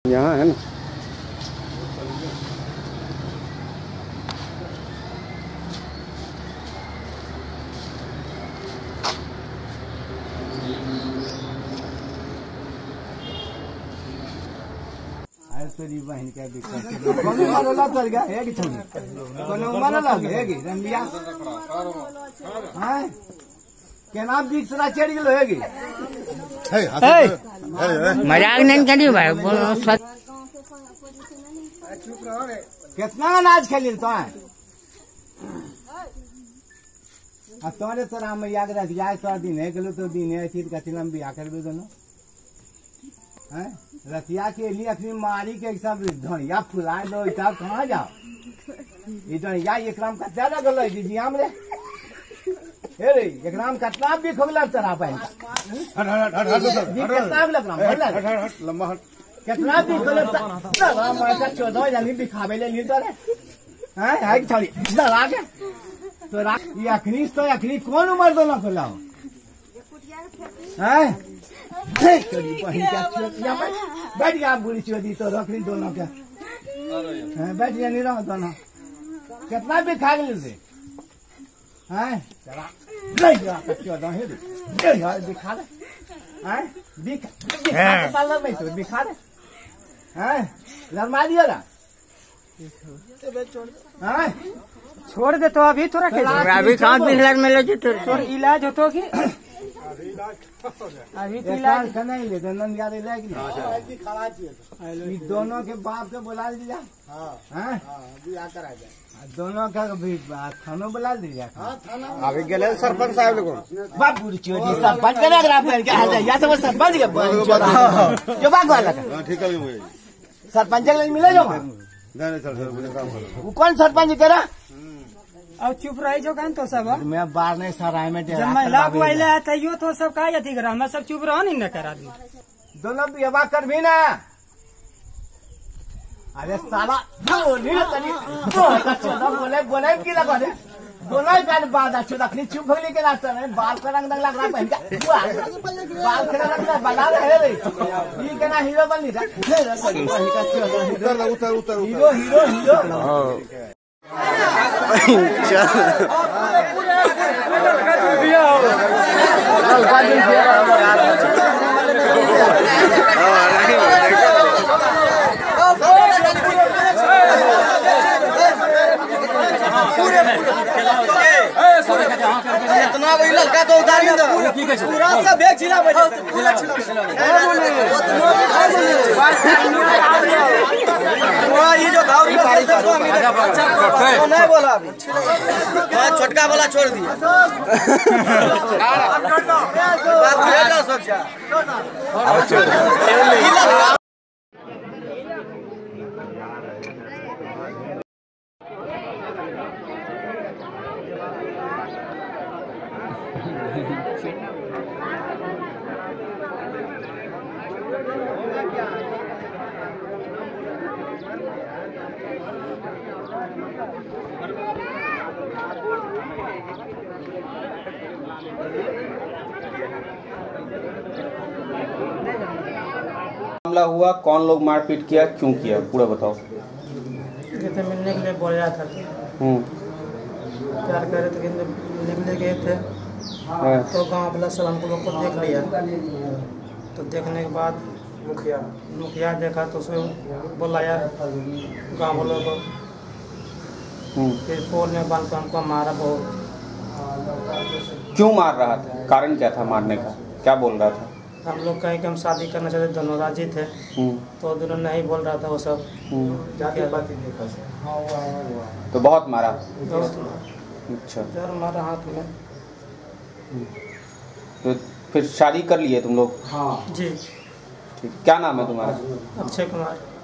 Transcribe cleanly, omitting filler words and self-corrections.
यहाँ है ना। तेरी बहन का दिक्कत कौन मारोला चल गया है कि छोड़ कौन मारोला है कि रंबिया हां केना बिक्सरा चढ़ गेलो है कि मजाक नहीं करी भाई बोलो सच। कितना अनाज खेलिन तो अब तोरे तोरा में याद रख जाए 100 दिन है गेलो तो दिन है चीज का चिलम बिया कर दो दोनों हैं रतिया के लिए अपनी मारी के सब धनिया फुला दो तब कहाँ जाओ ये धनिया एकराम कच्चा लगल है दीदी हमरे हे रे एकराम कतना भी खोगला तरा पाए कितना भी लगराम लंबा हट कितना भी खोगला तरा मार 14 जानी दिखावे ले ली तोरे हैं है छोड़ी डरा के तो ये अखनी कौन उम्र दोनों को लाओ हैं चोरी बहन क्या चोरिया बैठ गया बुरी चोरी तो रखनी दोनों का बैठ गया नहीं रहो दोनों कितना भी खा गए थे हैं नहीं गया 14 है यार दिखा दे हैं दिखा पार्लर में तो दिखा दे हैं लरमा दिया ना हैं छोड़ दे तो अभी थोड़ा अभी कहाँ बिल्डर में ले तो इलाज हो तो की अभी तो इलाज नहीं ले नंद याद दोनों के बाप के बुला दिया दोनों का भी थानों बुला दिया अभी गए सरपंच साहब लोग बाबू सरपंच सरपंच जो बाग वाला ठीक है सरपंच मिले जो कौन सरपंच करा अब चुप रही जो तो सब मैं बार नहीं सराय में महिला तैयो तो सब का अथी करा मैं सब चुप रहो नहीं न करा दोनों बिहवा कर भी ना अरे साला बोले बोले की लगा दे दोनों ही बात अच्छी रखनी चुप भगली के रास्ते में बाल का रंग लग रहा है बाल का रंग बना रहे रे ये कहना हीरो बन उतर हीरो हीरो हीरो इतना वही लड़का तो उतार पूरा सब एक जिला में ये जो भाव नहीं बोला अभी छोटका वाला छोड़ दिया मामला हुआ, कौन लोग मारपीट किया, क्यों किया, पूरा बताओ। तो मिलने के लिए बोल रहा था प्यार करे तो मिलने गए थे तो गांव वाला सब हमको लोग को देख लिया। तो देखने के बाद मुखिया देखा तो उसमें बुलाया गांव वालों को। फिर पोल में बांध कर हमको मारा बहुत। क्यों मार रहा था, कारण क्या था मारने का, क्या बोल रहा था? हम लोग कहीं कि हम शादी करना चाहते, दोनों राजी थे। तो दोनों नहीं बोल रहा था वो सब। तो बहुत मारा? बहुत मारा। अच्छा, जर मारा हाथ में। तो फिर शादी कर लिए तुम लोग? हाँ जी। ठीक, क्या नाम है तुम्हारा? अक्षय कुमार।